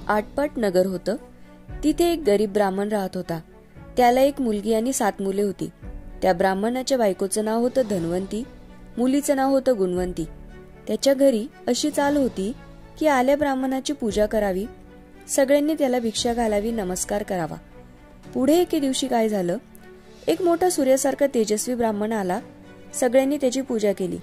आटपाट नगर होतं. तिथे एक गरीब ब्राह्मण राहत होता. त्याला एक मुलगी आणि 7 मुले होती. त्या ब्राह्मणाच्या बायकोचं नाव होतं धनवंती, मुलीचं नाव होतं गुणवंती. त्याच्या घरी अशी चाल होती की आल्या ब्राह्मणाची पूजा करावी, सगळ्यांनी त्याला भिक्षा घालावी, नमस्कार करावा. पुढे एके दिवशी काय झालं, एक मोठा सूर्यासारखा तेजस्वी ब्राह्मण आला. सगळ्यांनी त्याची पूजा केली.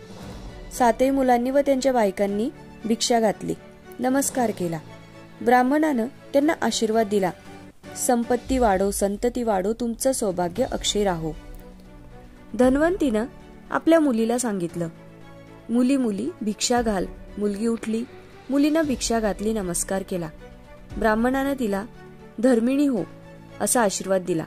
7 मुलांनी व त्यांच्या बायकांनी भिक्षा घातली, नमस्कार केला. ब्राह्मणानं त्यांना आशीर्वाद दिला, संपत्ती वाढो, संतती वाढो, तुमचं सौभाग्य अक्षय राहो. धनवंतीनं आपल्या मुलीला सांगितलं, मुली मुली भिक्षा घाल. मुलगी उठली, मुलीनं भिक्षा घातली, नमस्कार केला. ब्राह्मणानं तिला धर्मिणी हो असा आशीर्वाद दिला.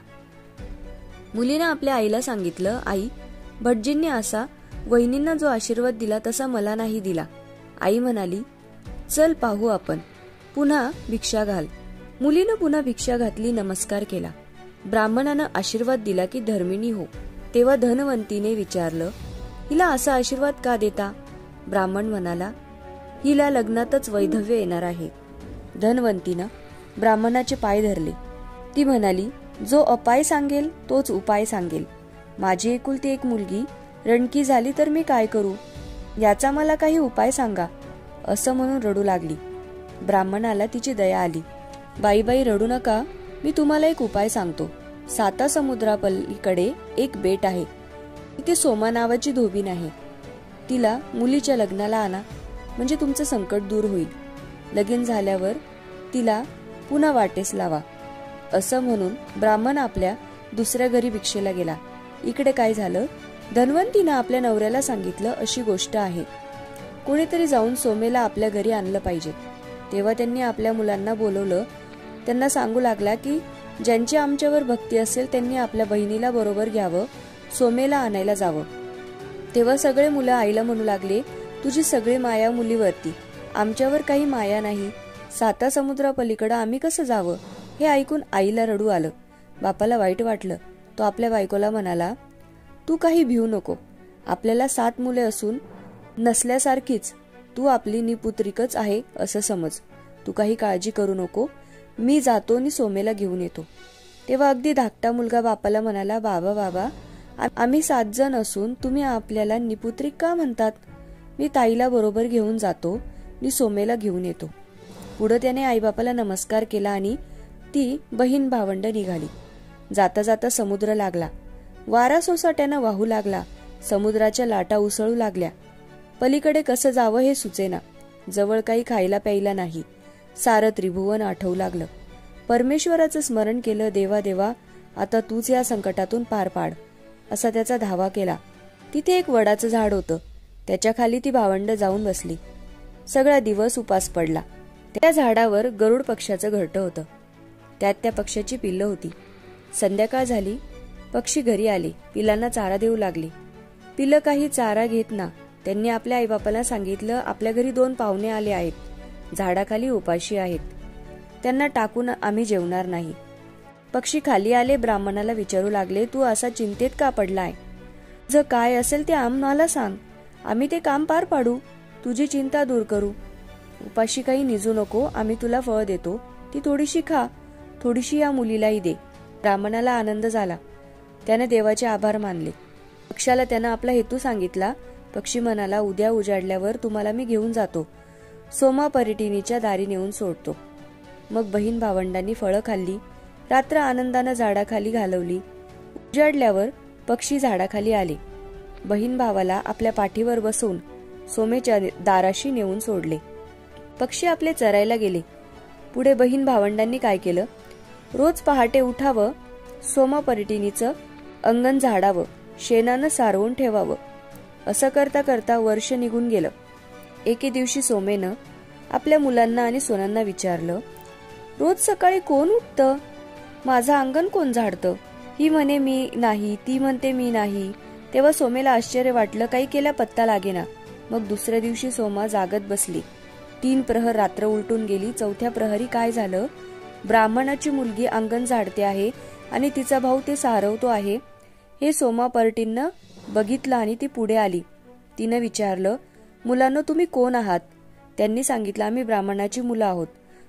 मुलीनं आपल्या आईला सांगितलं, आई, भटजींनी असा वहिनींना जो आशीर्वाद दिला तसा मला नाही दिला. आई म्हणाली, चल पाहू आपण. पुन्हा भिक्षा घाल. मुलीनं पुन्हा भिक्षा घातली, नमस्कार केला. ब्राह्मणानं आशीर्वाद दिला की धर्मिणी हो. तेव्हा धनवंतीने विचारलं, हिला असा आशीर्वाद का देता? ब्राह्मण म्हणाला, हिला लग्नातच वैधव्य येणार आहे. धनवंतीनं ब्राह्मणाचे पाय धरले. ती म्हणाली, जो अपाय सांगेल तोच उपाय सांगेल. माझी एकुलती एक मुलगी रणकी झाली तर मी काय करू? याचा मला काही उपाय सांगा असं म्हणून रडू लागली. ब्राह्मणाला तिची दया आली. बाई रडू नका, मी तुम्हाला एक उपाय सांगतो. 7 समुद्रापलीकडे एक बेट आहे. तिथे सोमा नावाची धोबीण आहे. तिला मुलीच्या लग्नाला आणा, म्हणजे तुमचं संकट दूर होईल. लगीन झाल्यावर तिला पुन्हा वाटेस लावा. असं म्हणून ब्राह्मण आपल्या दुसऱ्या घरी भिक्षेला गेला. इकडे काय झालं, धनवंतीनं आपल्या नवऱ्याला सांगितलं, अशी गोष्ट आहे, कोणीतरी जाऊन सोमेला आपल्या घरी आणलं पाहिजे. तेव्हा त्यांनी आपल्या मुलांना बोलवलं. त्यांना सांगू लागला की ज्यांची आमच्यावर भक्ती असेल त्यांनी आपल्या बहिणीला बरोबर घ्यावं, सोमेला आणायला जावं. तेव्हा सगळे मुलं आईला म्हणू लागले, तुझी सगळी माया मुलीवरती, आमच्यावर काही माया नाही. 7 समुद्रापलीकडं आम्ही कसं जावं? हे ऐकून आईला रडू आलं. बापाला वाईट वाटलं. तो आपल्या बायकोला म्हणाला, तू काही भिवू नको. आपल्याला 7 मुले असून नसल्यासारखीच तू आपली निपुत्रिकच आहे असं समज. तू काही काळजी करू नको, मी जातो आणि सोमेला घेऊन येतो. तेव्हा अगदी धाकटा मुलगा बापाला म्हणाला, बाबा, आम्ही 7 जण असून तुम्ही आपल्याला निपुत्रिक का म्हणतात? मी ताईला बरोबर घेऊन जातो, मी सोमेला घेऊन येतो. पुढे त्याने आईबापाला नमस्कार केला आणि ती बहीण भावंड निघाली. जाता जाता समुद्र लागला. वारा सोसाट्यानं वाहू लागला. समुद्राच्या लाटा उसळू लागल्या. पलीकडे कसं जावं हे सुचेना. जवळ काही खायला प्यायला नाही. सारं त्रिभुवन आठवू लागलं. परमेश्वराचं स्मरण केलं. देवा देवा, आता तूच या संकटातून पार पाड असा त्याचा धावा केला. तिथे एक वडाचं झाड होतं. त्याच्या खाली ती भावंड जाऊन बसली. सगळा दिवस उपास पडला. त्या झाडावर गरुड पक्ष्याचं घरटं होतं. त्यात त्या पक्ष्याची पिल्लं होती. संध्याकाळ झाली. पक्षी घरी आले. पिलांना चारा देऊ लागले. पिलं काही चारा घेत ना. त्यांनी आपल्या आईबापाला सांगितलं, आपल्या घरी 2 पाहुणे आले आहेत, झाडाखाली उपाशी आहेत, त्यांना टाकून आम्ही जेवणार नाही. पक्षी खाली आले. ब्राह्मणाला विचारू लागले, तू असा चिंतेत का पडलाय? जर काय असेल ते आम्हाला सांग, आम्ही ते काम पार पाडू, तुझी चिंता दूर करू. उपाशी काही निजू नको, आम्ही तुला फळ देतो, ती थोडीशी खा, थोडीशी या मुलीलाही दे. ब्राह्मणाला आनंद झाला. त्याने देवाचे आभार मानले. पक्षाला त्यानं आपला हेतू सांगितला. पक्षी म्हणाला, उद्या उजाडल्यावर तुम्हाला मी घेऊन जातो, सोमा पर्यटिनीच्या दारी नेऊन सोडतो. मग बहीण भावंडांनी फळं खाल्ली. रात्र आनंदानं झाडाखाली घालवली. उजाडल्यावर पक्षी झाडाखाली आले. बहीण भावाला आपल्या पाठीवर बसवून सोमेच्या दाराशी नेऊन सोडले. पक्षी आपले चरायला गेले. पुढे बहीण भावंडांनी काय केलं, रोज पहाटे उठावं, सोमा पर्यटिनीचं अंगण झाडावं, शेणानं सारवून ठेवावं. असं करता करता वर्ष निघून गेलं. एके दिवशी सोमेनं आपल्या मुलांना आणि सोनांना विचारलं, रोज सकाळी कोण उठतं? माझं अंगण कोण झाडतं? ही म्हणे मी नाही, ती म्हणते मी नाही. तेव्हा सोमेला आश्चर्य वाटलं. काही केल्या पत्ता लागेना. मग दुसऱ्या दिवशी सोमा जागत बसली. 3 प्रहर रात्र उलटून गेली. 4थ्या प्रहरी काय झालं, ब्राह्मणाची मुलगी अंगण झाडते आहे आणि तिचा भाऊ ते सारवतो आहे. हे सोमा पर्यटिनीनं बघितलं आणि ती पुढे आली. तिनं विचारलं, मुलांनो, तुम्ही कोण आहात? त्यांनी सांगितलं, आम्ही ब्राह्मणाची मुलं आहोत.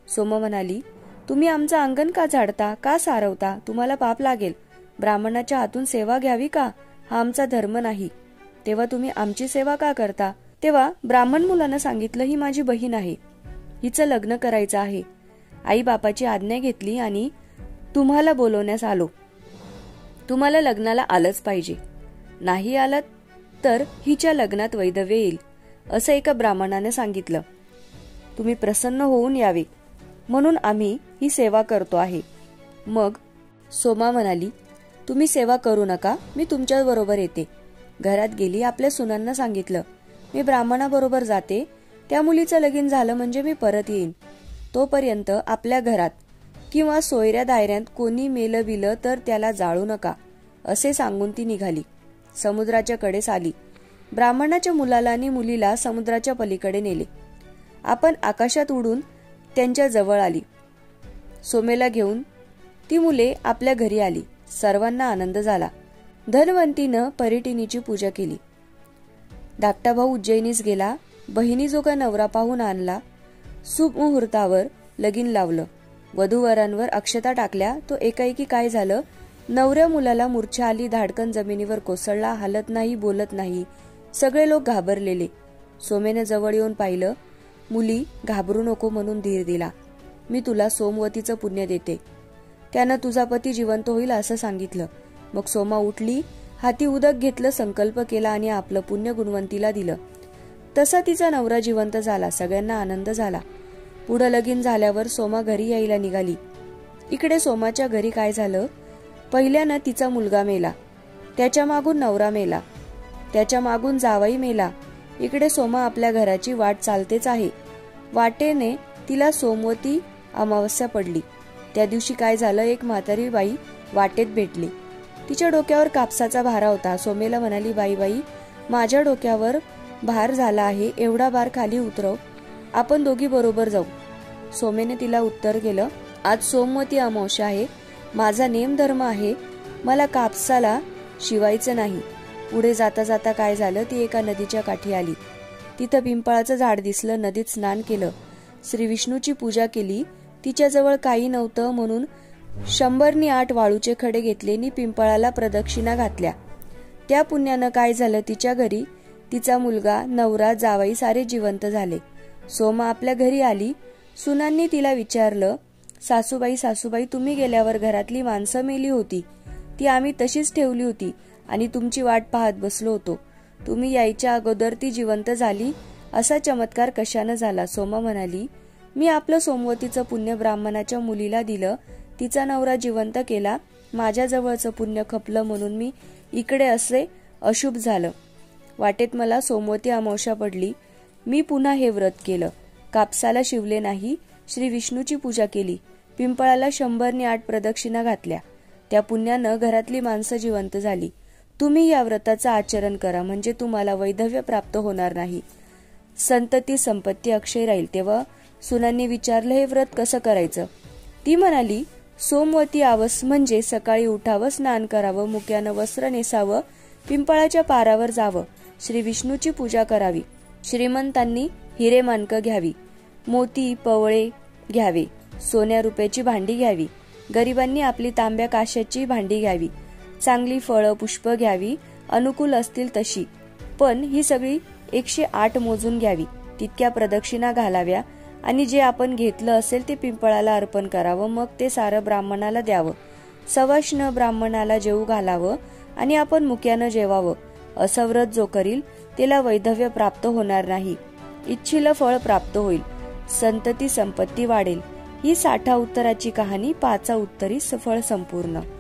सोम म्हणाली, तुम्ही आमचं अंगण का झाडता, का सारवता? तुम्हाला पाप लागेल. ब्राह्मणाच्या हातून सेवा घ्यावी का? हा आमचा धर्म नाही. तेव्हा तुम्ही आमची सेवा का करता? तेव्हा ब्राह्मण मुलानं सांगितलं, ही माझी बहीण आहे, हिचं लग्न करायचं आहे. आई बापाची आज्ञा घेतली आणि तुम्हाला बोलवण्यास आलो. तुम्हाला लग्नाला आलंच पाहिजे. नाही आलात तर हिच्या लग्नात वैधव्य येईल, असं एका ब्राह्मणाने सांगितलं. तुम्ही प्रसन्न होऊन यावे म्हणून आम्ही ही सेवा करतो आहे. मग सोमा म्हणाली, तुम्ही सेवा करू नका, मी तुमच्या बरोबर येते. घरात गेली, आपल्या सुनांना सांगितलं, मी ब्राह्मणाबरोबर जाते. त्या मुलीचं लगीन झालं म्हणजे मी परत येईन. तोपर्यंत आपल्या घरात किंवा सोयऱ्या दायऱ्यात कोणी मेलं बिलं तर त्याला जाळू नका, असे सांगून ती निघाली. समुद्राच्या कडेस आली. ब्राह्मणाच्या मुलाला आणि मुलीला समुद्राच्या पलीकडे नेले. आपण आकाशात उडून त्यांच्या जवळ आली. सोमेला घेऊन ती मुले आपल्या घरी आली. सर्वांना आनंद झाला. धनवंतीनं परिटिनीची पूजा केली. धाकटा भाऊ उज्जैनीस गेला. बहिणीजोगा नवरा पाहून आणला. सुमुहूर्तावर लगीन लावलं. वधूवरांवर अक्षता टाकल्या. तो एकाएकी काय झालं, नवऱ्या मुलाला मूर्छा आली. धाडकन जमिनीवर कोसळला. हालत नाही, बोलत नाही. सगळे लोक घाबरलेले. सोमेने जवळ येऊन पाहिलं. मुली, घाबरू नको म्हणून धीर दिला. मी तुला सोमवतीचं पुण्य देते. त्यानं तुझा पती जिवंत होईल असं सांगितलं. मग सोमा उठली, हाती उदक घेतलं, संकल्प केला आणि आपलं पुण्य गुणवंतीला दिलं. तसा तिचा नवरा जिवंत झाला. सगळ्यांना आनंद झाला. पुढं लगीन झाल्यावर सोमा घरी यायला निघाली. इकडे सोमाच्या घरी काय झालं, पहिल्यानं तिचा मुलगा मेला. त्याच्या मागून नवरा मेला. त्याच्या मागून जावई मेला. इकडे सोमा आपल्या घराची वाट चालतेच आहे. वाटेने तिला सोमवती अमावस्या पडली. त्या दिवशी काय झालं, एक म्हातारी बाई वाटेत भेटली. तिच्या डोक्यावर कापसाचा भारा होता. सोमेला म्हणाली, बाई, माझ्या डोक्यावर भार झाला आहे, एवढा भार खाली उतरव, आपण दोघी बरोबर जाऊ. सोमेने तिला उत्तर केलं, आज सोमवती अमावस्या आहे, माझा नेमधर्म आहे, मला कापसाला शिवायचं नाही. पुढे जाता जाता काय झालं, ती एका नदीच्या काठी आली. तिथं पिंपळाचं झाड दिसलं. नदीत स्नान केलं. श्री विष्णूची पूजा केली. तिच्याजवळ काही नव्हतं म्हणून 108 वाळूचे खडे घेतले आणि पिंपळाला प्रदक्षिणा घातल्या. त्या पुण्यानं काय झालं, तिच्या घरी तिचा मुलगा, नवरा, जावई सारे जिवंत झाले. सोमा आपल्या घरी आली. सुनांनी तिला विचारलं, सासूबाई, तुम्ही गेल्यावर घरातली माणसं मेली होती, ती आम्ही तशीच ठेवली होती आणि तुमची वाट पाहत बसलो होतो. तुम्ही यायच्या अगोदर ती जिवंत झाली, असा चमत्कार कशानं झाला? सोमा म्हणाली, मी आपलं सोमवतीचं पुण्य ब्राह्मणाच्या मुलीला दिलं, तिचा नवरा जिवंत केला, माझ्याजवळचं पुण्य खपलं म्हणून मी इकडे असे अशुभ झालं. वाटेत मला सोमवती अमावस्या पडली. मी पुन्हा हे व्रत केलं. कापसाला शिवले नाही. श्री विष्णूची पूजा केली. पिंपळाला 108 प्रदक्षिणा घातल्या. त्या पुण्यानं घरातली माणसं जिवंत झाली. तुम्ही या व्रताचं आचरण करा, म्हणजे तुम्हाला वैधव्य प्राप्त होणार नाही, संतती संपत्ती अक्षय राहील. तेव्हा सुनांनी विचारलं, हे व्रत कसं करायचं? ती म्हणाली, सोमवती आवस म्हणजे सकाळी उठावं, स्नान करावं, मुक्यानं वस्त्र नेसावं, पिंपळाच्या पारावर जावं, श्री विष्णूची पूजा करावी, श्रीमंतांनी हिरे माणकं घ्यावी, मोती पवळे घ्यावे, सोन्या रुपयाची भांडी घ्यावी, गरिबांनी आपली तांब्या काशाची भांडी घ्यावी, चांगली फळं पुष्प घ्यावी, अनुकूल असतील तशी, पण ही सगळी 108 मोजून घ्यावी. तितक्या प्रदक्षिणा घालाव्या आणि जे आपण घेतलं असेल ते पिंपळाला अर्पण करावं. मग ते सारं ब्राह्मणाला द्यावं. सवाष्ण ब्राह्मणाला जेवू घालावं आणि आपण मुक्यानं जेवावं. असं व्रत जो करील त्याला वैधव्य प्राप्त होणार नाही, इच्छिलं फळ प्राप्त होईल, संतती संपत्ती वाढेल. ही 60 उत्तराची कहाणी, 5 उत्तरी फळ संपूर्ण.